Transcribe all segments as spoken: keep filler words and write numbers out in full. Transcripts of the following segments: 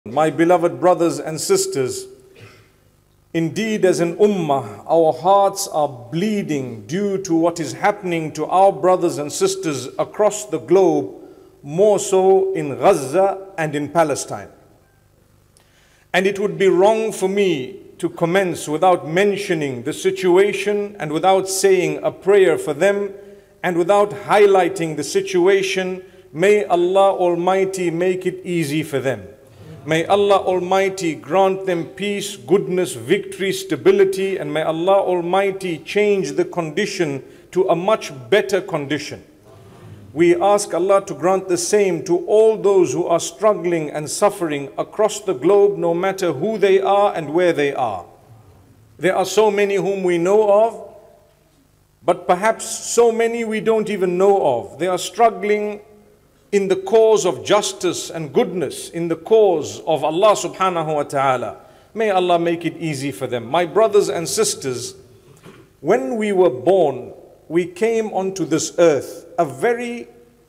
My beloved brothers and sisters, indeed as an ummah, our hearts are bleeding due to what is happening to our brothers and sisters across the globe, more so in Gaza and in Palestine. And it would be wrong for me to commence without mentioning the situation and without saying a prayer for them and without highlighting the situation. May Allah Almighty make it easy for them. May Allah Almighty grant them peace, goodness, victory, stability, and may Allah Almighty change the condition to a much better condition. We ask Allah to grant the same to all those who are struggling and suffering across the globe, no matter who they are and where they are. There are so many whom we know of, but perhaps so many we don't even know of. They are struggling in the cause of justice and goodness, in the cause of Allah subhanahu wa ta'ala. May Allah make it easy for them. My brothers and sisters, when we were born, we came onto this earth. A very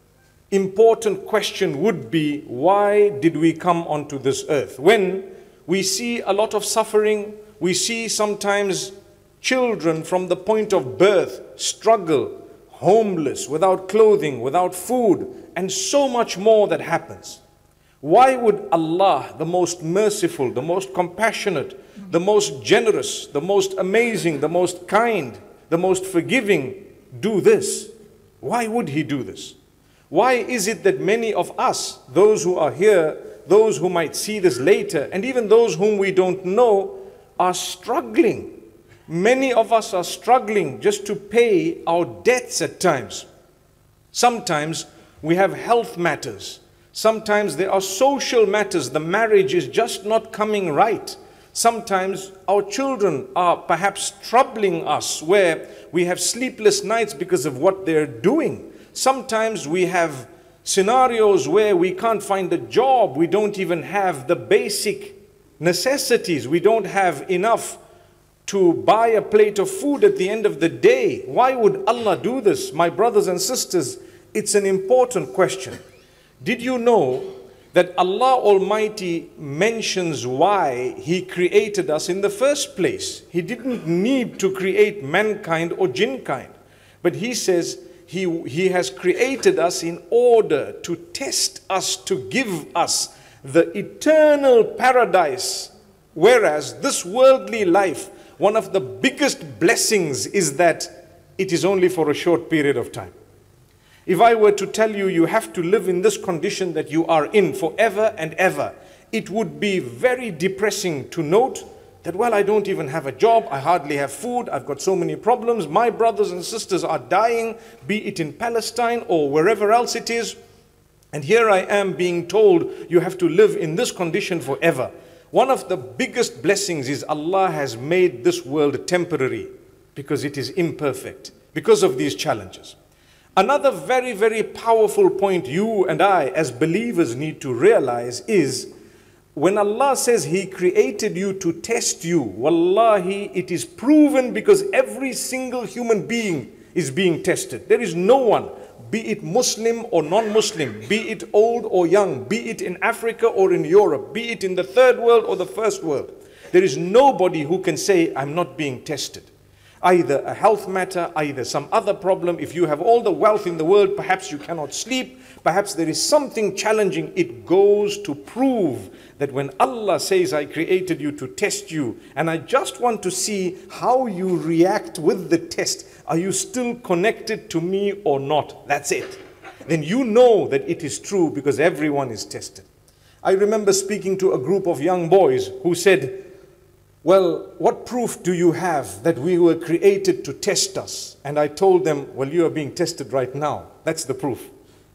important question would be, why did we come onto this earth? When we see a lot of suffering, we see sometimes children from the point of birth struggle, homeless, without clothing, without food, and so much more that happens. Why would Allah, the most merciful, the most compassionate, the most generous, the most amazing, the most kind, the most forgiving, do this? Why would He do this? Why is it that many of us, those who are here, those who might see this later, and even those whom we don't know, are struggling? Many of us are struggling just to pay our debts at times. Sometimes we have health matters. Sometimes there are social matters. The marriage is just not coming right. Sometimes our children are perhaps troubling us, where we have sleepless nights because of what they're doing. Sometimes we have scenarios where we can't find a job. We don't even have the basic necessities. We don't have enough to buy a plate of food at the end of the day. Why would Allah do this? My brothers and sisters, it's an important question. Did you know that Allah Almighty mentions why He created us in the first place? He didn't need to create mankind or jinnkind, but He says He, he has created us in order to test us, to give us the eternal paradise. Whereas this worldly life, one of the biggest blessings is that it is only for a short period of time. If I were to tell you, you have to live in this condition that you are in forever and ever, it would be very depressing to note that, well, I don't even have a job, I hardly have food, I've got so many problems, my brothers and sisters are dying, be it in Palestine or wherever else it is, and here I am being told you have to live in this condition forever. One of the biggest blessings is Allah has made this world temporary because it is imperfect, because of these challenges. Another very, very powerful point you and I as believers need to realize is, when Allah says He created you to test you, wallahi, it is proven, because every single human being is being tested. There is no one, be it Muslim or non-Muslim, be it old or young, be it in Africa or in Europe, be it in the third world or the first world. There is nobody who can say, I'm not being tested. Either a health matter, either some other problem. If you have all the wealth in the world, perhaps you cannot sleep, perhaps there is something challenging. It goes to prove that when Allah says, I created you to test you, and I just want to see how you react with the test. Are you still connected to me or not? That's it. Then you know that it is true, because everyone is tested. I remember speaking to a group of young boys who said, well, what proof do you have that we were created to test us? And I told them, well, you are being tested right now. That's the proof.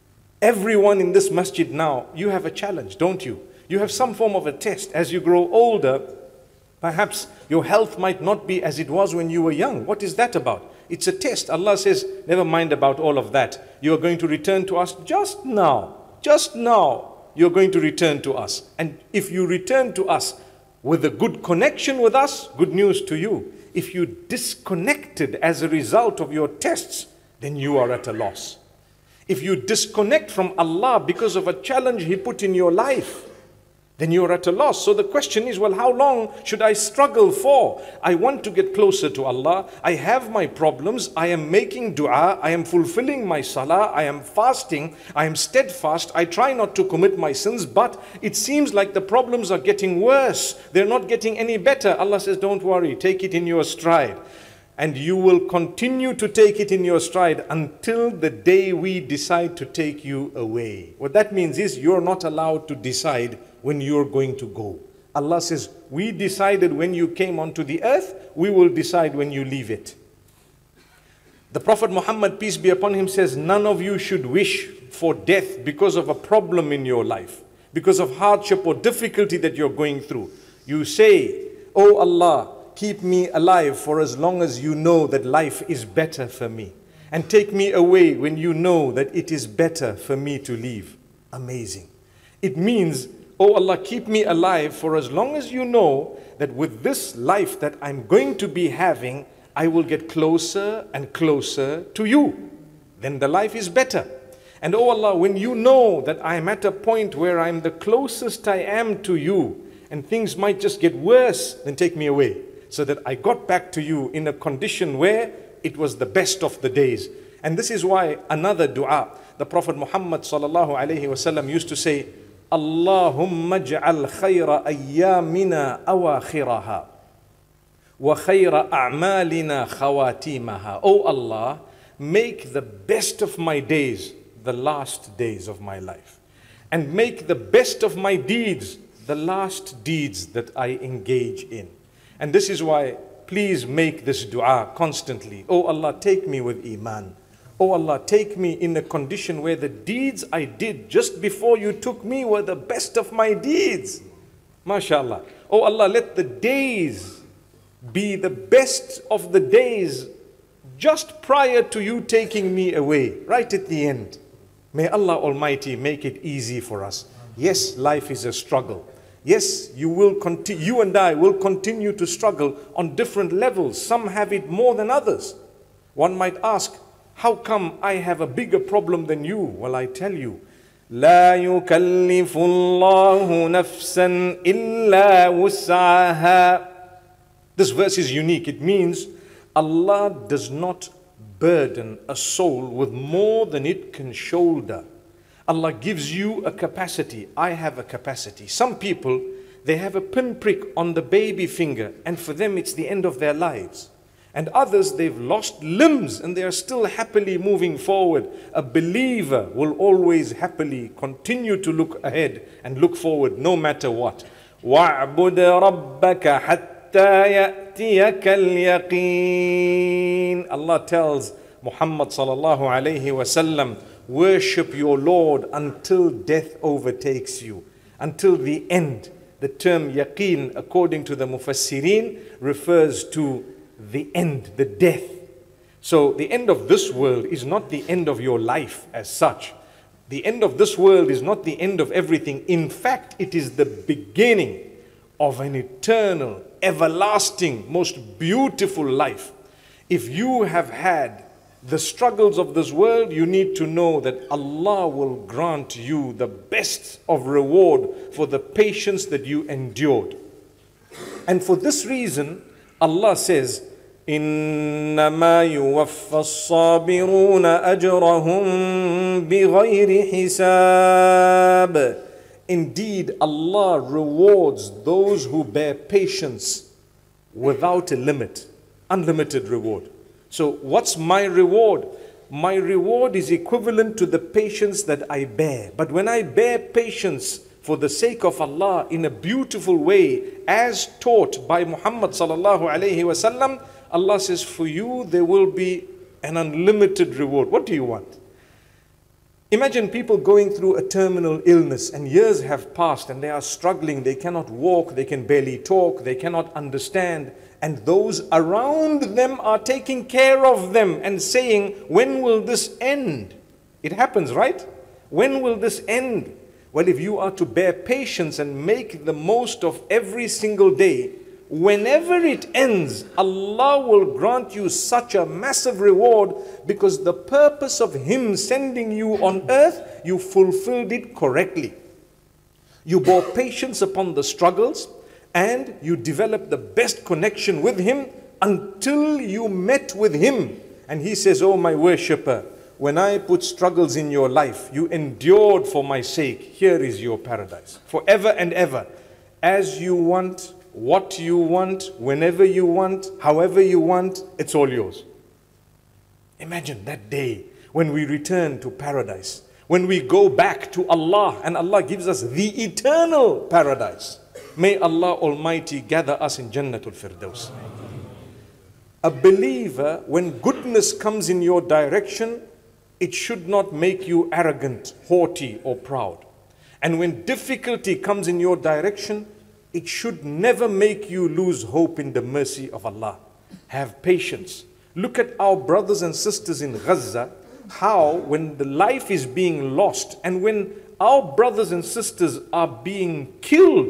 Everyone in this masjid now, you have a challenge, don't you? You have some form of a test. As you grow older, perhaps your health might not be as it was when you were young. What is that about? It's a test. Allah says, never mind about all of that. You are going to return to us just now. Just now, you're going to return to us. And if you return to us with a good connection with us, good news to you. If you disconnected as a result of your tests, then you are at a loss. If you disconnect from Allah because of a challenge He put in your life, then you're at a loss. So the question is, well, how long should I struggle for? I want to get closer to Allah. I have my problems. I am making dua. I am fulfilling my salah. I am fasting. I am steadfast. I try not to commit my sins, but it seems like the problems are getting worse. They're not getting any better. Allah says, don't worry, take it in your stride. And you will continue to take it in your stride until the day we decide to take you away. What that means is you're not allowed to decide when you're going to go. Allah says, we decided when you came onto the earth, we will decide when you leave it. The Prophet Muhammad, peace be upon him, says, none of you should wish for death because of a problem in your life, because of hardship or difficulty that you're going through. You say, oh Allah, keep me alive for as long as you know that life is better for me. And take me away when you know that it is better for me to leave. Amazing. It means, oh Allah, keep me alive for as long as you know that with this life that I'm going to be having, I will get closer and closer to you. Then the life is better. And oh Allah, when you know that I'm at a point where I'm the closest I am to you, and things might just get worse, then take me away. So that I got back to you in a condition where it was the best of the days. And this is why another dua, the Prophet Muhammad sallallahu alayhi wasallam used to say, Allahumma ja'al khayra ayyamina awakhiraha wa khayra a'malina khawatimaha. Oh Allah, make the best of my days the last days of my life. And make the best of my deeds the last deeds that I engage in. And this is why, please make this dua constantly. Oh Allah, take me with Iman. Oh Allah, take me in a condition where the deeds I did just before you took me were the best of my deeds. MashaAllah. Oh Allah, let the days be the best of the days just prior to you taking me away, right at the end. May Allah Almighty make it easy for us. Yes, life is a struggle. Yes, you will continue, you and I will continue to struggle on different levels. Some have it more than others. One might ask, how come I have a bigger problem than you? Well, I tell you, لا يكلف الله نفسا إلا وسعها. This verse is unique. It means Allah does not burden a soul with more than it can shoulder. Allah gives you a capacity. I have a capacity. Some people, they have a pinprick on the baby finger, and for them it's the end of their lives. And others, they've lost limbs and they are still happily moving forward. A believer will always happily continue to look ahead and look forward no matter what. وَاعْبُدْ رَبَّكَ حَتَّى يَأْتِيَكَ الْيَقِينَ. Allah tells Muhammad sallallahu alayhi wa sallam, worship your Lord until death overtakes you, until the end. The term yaqeen, according to the mufassirin, refers to the end, the death. So the end of this world is not the end of your life as such. The end of this world is not the end of everything. In fact, it is the beginning of an eternal, everlasting, most beautiful life. If you have had the struggles of this world, you need to know that Allah will grant you the best of reward for the patience that you endured. And for this reason, Allah says, إِنَّمَا يُوَفَّى الصَّابِرُونَ أَجْرَهُمْ بِغَيْرِ حِسَابٍ. Indeed, Allah rewards those who bear patience without a limit, unlimited reward. So what's my reward? My reward is equivalent to the patience that I bear. But when I bear patience for the sake of Allah in a beautiful way, as taught by Muhammad sallallahu alayhi wa sallam, Allah says, for you there will be an unlimited reward. What do you want? Imagine people going through a terminal illness and years have passed and they are struggling. They cannot walk, they can barely talk, they cannot understand. And those around them are taking care of them and saying, when will this end? It happens, right? When will this end? Well, if you are to bear patience and make the most of every single day, whenever it ends, Allah will grant you such a massive reward, because the purpose of Him sending you on earth, you fulfilled it correctly. You bore patience upon the struggles, and you developed the best connection with Him until you met with Him. And He says, oh my worshipper, when I put struggles in your life, you endured for my sake. Here is your paradise, forever and ever. As you want, what you want, whenever you want, however you want, it's all yours. Imagine that day when we return to paradise, when we go back to Allah, and Allah gives us the eternal paradise. May Allah Almighty gather us in Jannatul Firdaus. A believer, when goodness comes in your direction, it should not make you arrogant, haughty, or proud. And when difficulty comes in your direction, it should never make you lose hope in the mercy of Allah. Have patience. Look at our brothers and sisters in Gaza, how when the life is being lost and when our brothers and sisters are being killed,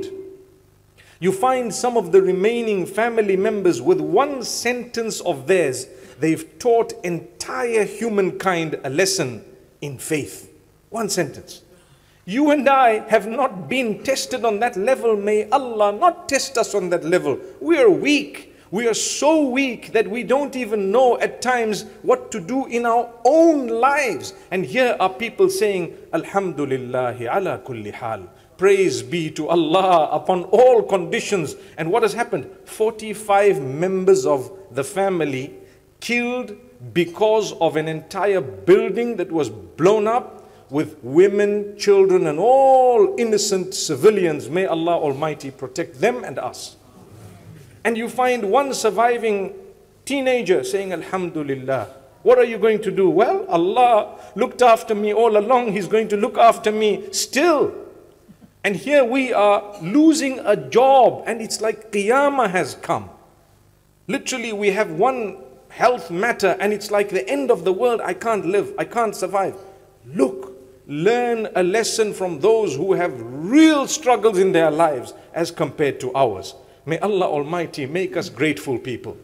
you find some of the remaining family members with one sentence of theirs, they've taught entire humankind a lesson in faith. One sentence. You and I have not been tested on that level. May Allah not test us on that level. We are weak. We are so weak that we don't even know at times what to do in our own lives. And here are people saying, Alhamdulillahi ala kulli hal. Praise be to Allah upon all conditions. And what has happened? forty-five members of the family killed because of an entire building that was blown up with women, children, and all innocent civilians. May Allah Almighty protect them and us. And you find one surviving teenager saying, Alhamdulillah. What are you going to do? Well, Allah looked after me all along. He's going to look after me still. And here we are losing a job, and it's like Qiyamah has come. Literally, we have one health matter, and it's like the end of the world. I can't live. I can't survive. Look, learn a lesson from those who have real struggles in their lives as compared to ours. May Allah Almighty make us grateful people.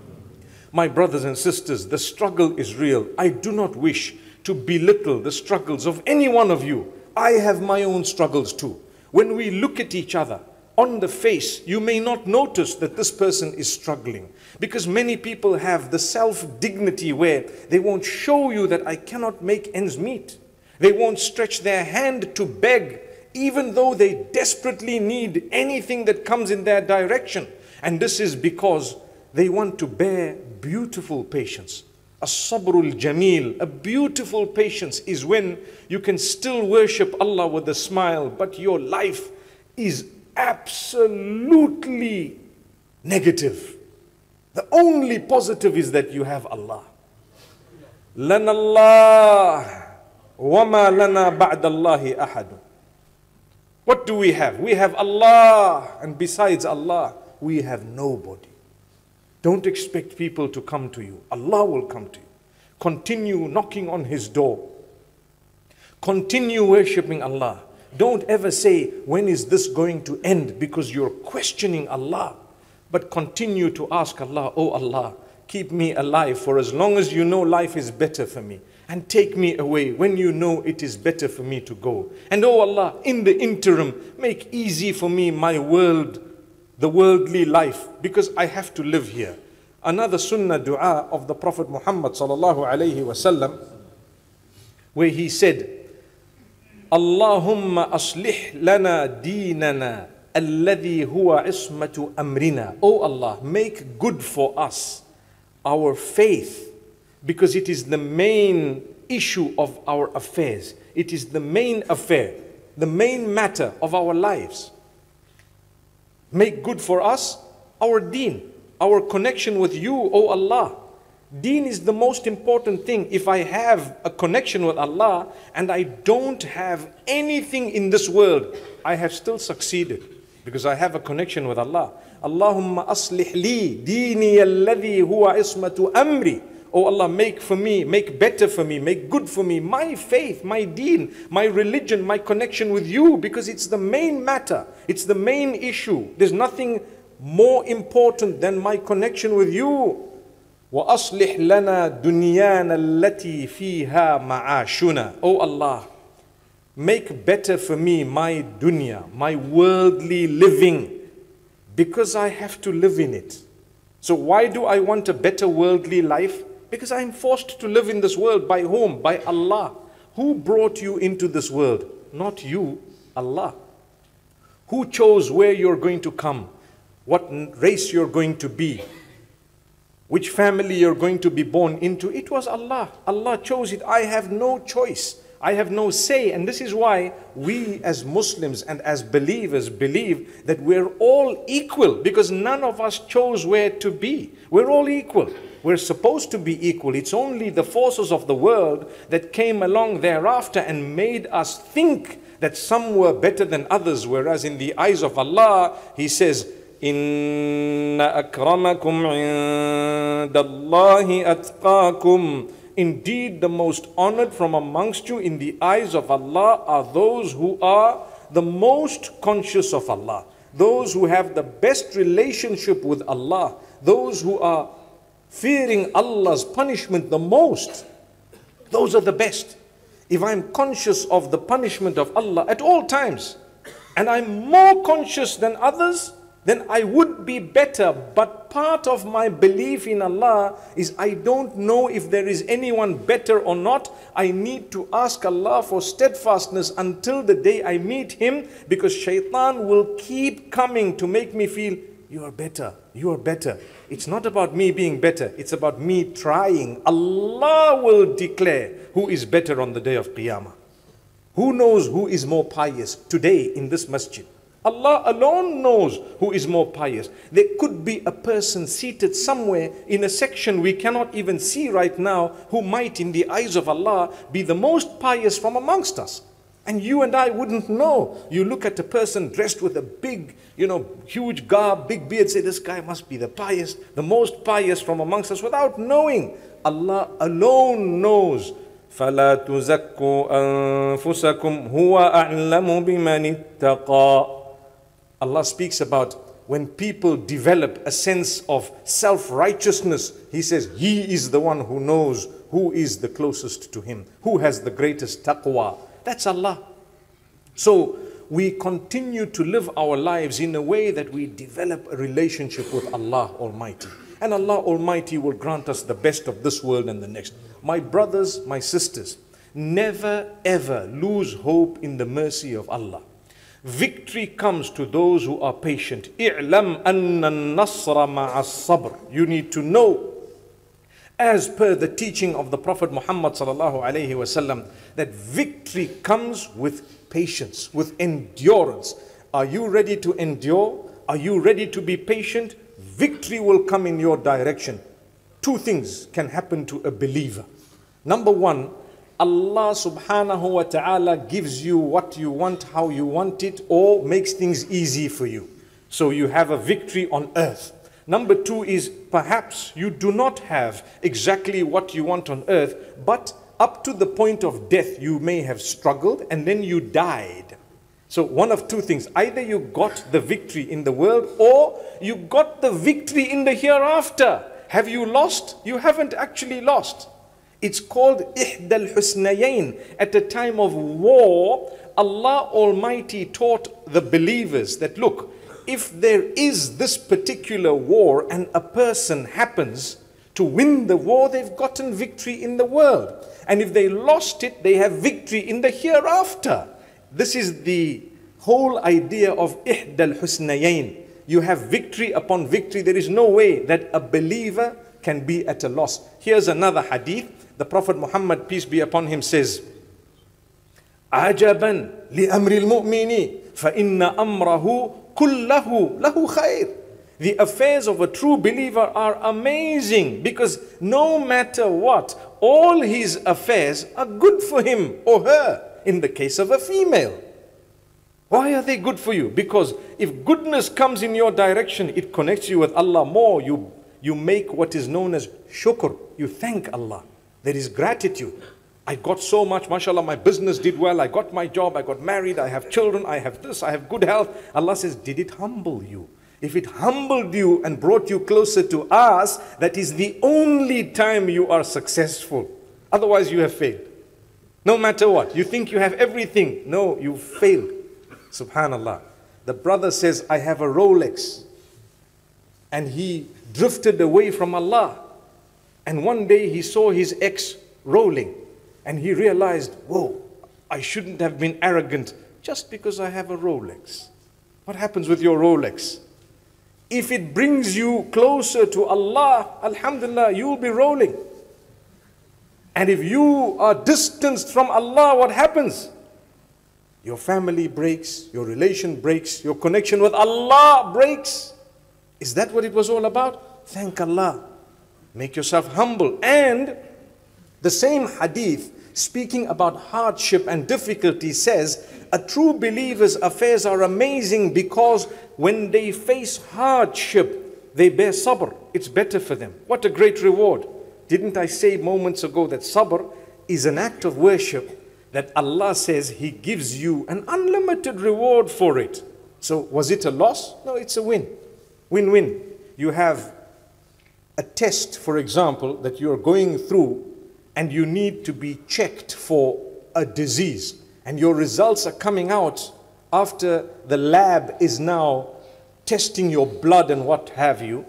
My brothers and sisters, the struggle is real. I do not wish to belittle the struggles of any one of you. I have my own struggles too. When we look at each other on the face, you may not notice that this person is struggling, because many people have the self-dignity where they won't show you that I cannot make ends meet. They won't stretch their hand to beg, even though they desperately need anything that comes in their direction. And this is because they want to bear beautiful patience. As-sabrul jameel, a beautiful patience is when you can still worship Allah with a smile, but your life is absolutely negative. The only positive is that you have Allah. Lana Allah, wa ma lana ba'da Allahi ahadu. What do we have? We have Allah, and besides Allah, we have nobody. Don't expect people to come to you. Allah will come to you. Continue knocking on His door. Continue worshipping Allah. Don't ever say, when is this going to end? Because you're questioning Allah. But continue to ask Allah, oh Allah, keep me alive for as long as you know life is better for me. And take me away when you know it is better for me to go. And oh Allah, in the interim, make easy for me my world, the worldly life, because I have to live here. Another sunnah dua of the Prophet Muhammad sallallahu alayhi wasallam, where he said, Allahumma aslih lana deenana alladhi huwa ismatu amrina. Oh Allah, make good for us our faith, because it is the main issue of our affairs. It is the main affair, the main matter of our lives. Make good for us our deen, our connection with you, O Allah. Deen is the most important thing. If I have a connection with Allah and I don't have anything in this world, I have still succeeded because I have a connection with Allah. Allahumma aslih li deeni alladhi huwa ismatu amri. Oh Allah, make for me, make better for me, make good for me my faith, my deen, my religion, my connection with you, because it's the main matter. It's the main issue. There's nothing more important than my connection with you. وَأَصْلِحْ لَنَا دُنْيَانَا الَّتِي فِيهَا مَعَاشُنَا. Oh Allah, make better for me my dunya, my worldly living, because I have to live in it. So why do I want a better worldly life? Because I'm forced to live in this world. By whom? By Allah. Who brought you into this world? Not you, Allah. Who chose where you're going to come? What race you're going to be? Which family you're going to be born into? It was Allah. Allah chose it. I have no choice. I have no say. And this is why we as Muslims and as believers believe that we're all equal, because none of us chose where to be. We're all equal. We're supposed to be equal. It's only the forces of the world that came along thereafter and made us think that some were better than others, whereas in the eyes of Allah, He says, Inna akramakum indallahi atqakum. Indeed, the most honored from amongst you in the eyes of Allah are those who are the most conscious of Allah, those who have the best relationship with Allah, those who are fearing Allah's punishment the most. Those are the best. If I'm conscious of the punishment of Allah at all times, and I'm more conscious than others, then I would be better. But part of my belief in Allah is I don't know if there is anyone better or not. I need to ask Allah for steadfastness until the day I meet Him, because shaitan will keep coming to make me feel, you are better, you are better. It's not about me being better, it's about me trying. Allah will declare who is better on the day of Qiyamah. Who knows who is more pious today in this masjid? Allah alone knows who is more pious. There could be a person seated somewhere in a section we cannot even see right now, who might in the eyes of Allah be the most pious from amongst us. And you and I wouldn't know. You look at a person dressed with a big, you know, huge garb, big beard, say this guy must be the pious, the most pious from amongst us, without knowing. Allah alone knows. فَلَا تُزَكُّوا أَنفُسَكُمْ هُوَ أَعْلَمُ بِمَنِ اتَّقَى. Allah speaks about when people develop a sense of self-righteousness. He says, He is the one who knows who is the closest to Him, who has the greatest taqwa. That's Allah. So we continue to live our lives in a way that we develop a relationship with Allah Almighty. And Allah Almighty will grant us the best of this world and the next. My brothers, my sisters, never ever lose hope in the mercy of Allah. Victory comes to those who are patient. اِعْلَمْ أَنَّ النَّصْرَ مَعَ الصَّبْرِ. You need to know, as per the teaching of the Prophet Muhammad sallallahu alaihi wasallam, that victory comes with patience, with endurance. Are you ready to endure? Are you ready to be patient? Victory will come in your direction. Two things can happen to a believer. Number one, Allah subhanahu wa ta'ala gives you what you want, how you want it, or makes things easy for you. So you have a victory on earth. Number two is perhaps you do not have exactly what you want on earth, but up to the point of death you may have struggled and then you died. So one of two things, either you got the victory in the world or you got the victory in the hereafter. Have you lost? You haven't actually lost. It's called Ihdal Husnayain. At a time of war, Allah Almighty taught the believers that, look, if there is this particular war and a person happens to win the war, they've gotten victory in the world. And if they lost it, they have victory in the hereafter. This is the whole idea of Ihdal Husnayain. You have victory upon victory. There is no way that a believer can be at a loss. Here's another hadith. The Prophet Muhammad, peace be upon him, says, عَجَبًا لِأَمْرِ الْمُؤْمِنِ فَإِنَّ أَمْرَهُ كُلَّهُ لَهُ خَيْرٌ. The affairs of a true believer are amazing, because no matter what, all his affairs are good for him or her. In the case of a female, why are they good for you? Because if goodness comes in your direction, it connects you with Allah more. You, you make what is known as shukr. You thank Allah. There is gratitude. I got so much, mashallah, my business did well, I got my job, I got married, I have children, I have this, I have good health. Allah says, did it humble you? If it humbled you and brought you closer to us, that is the only time you are successful. Otherwise you have failed. No matter what. You think you have everything. No, you failed. Subhanallah. The brother says, I have a Rolex. And he drifted away from Allah. And one day he saw his ex rolling. And he realized, whoa, I shouldn't have been arrogant just because I have a Rolex. What happens with your Rolex? If it brings you closer to Allah, alhamdulillah, you will be rolling. And if you are distanced from Allah, what happens? Your family breaks, your relation breaks, your connection with Allah breaks. Is that what it was all about? Thank Allah. Make yourself humble. And the same hadith speaking about hardship and difficulty says, a true believer's affairs are amazing because when they face hardship, they bear sabr. It's better for them. What a great reward. Didn't I say moments ago that sabr is an act of worship that Allah says He gives you an unlimited reward for it. So was it a loss? No, it's a win. Win-win. You have a test, for example, that you're going through and you need to be checked for a disease. And your results are coming out after the lab is now testing your blood and what have you.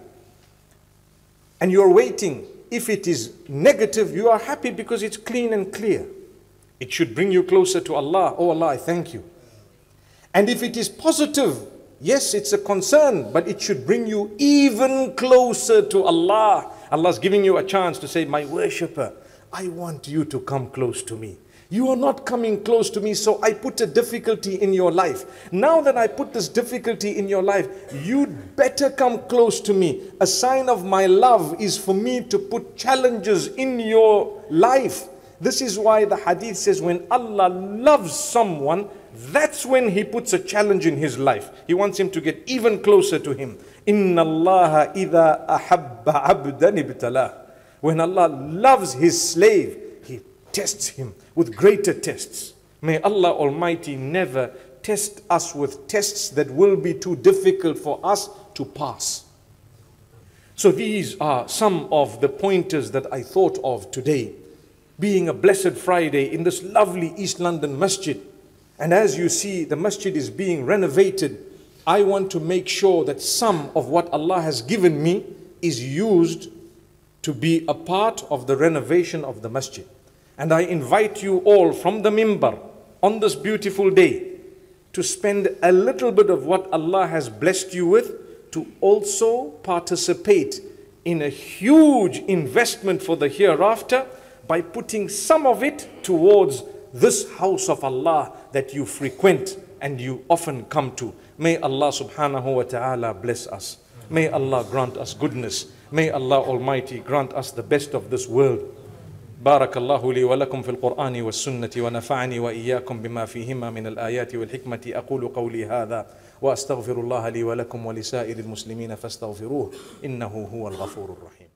And you're waiting. If it is negative, you are happy because it's clean and clear. It should bring you closer to Allah. Oh Allah, I thank you. And if it is positive, yes, it's a concern, but it should bring you even closer to Allah. Allah's giving you a chance to say, my worshipper, I want you to come close to me. You are not coming close to me, so I put a difficulty in your life. Now that I put this difficulty in your life, you'd better come close to me. A sign of my love is for me to put challenges in your life. This is why the hadith says when Allah loves someone, that's when He puts a challenge in his life. He wants him to get even closer to Him. Inna Allaha idha ahabba abdan ibtalah. When Allah loves His slave, He tests him with greater tests. May Allah Almighty never test us with tests that will be too difficult for us to pass. So these are some of the pointers that I thought of today. Being a blessed Friday in this lovely East London masjid. And as you see, the masjid is being renovated. I want to make sure that some of what Allah has given me is used to be a part of the renovation of the masjid. And I invite you all from the mimbar on this beautiful day to spend a little bit of what Allah has blessed you with to also participate in a huge investment for the hereafter by putting some of it towards this house of Allah that you frequent and you often come to. May Allah subhanahu wa ta'ala bless us. May Allah grant us goodness. May Allah Almighty grant us the best of this world. بارك الله لي ولكم في القرآن والسنة ونفعني وإياكم بما فيهما من الآيات والحكمة أقول قولي هذا وأستغفر الله لي ولكم ولسائر المسلمين فاستغفروه إنه هو الغفور الرحيم.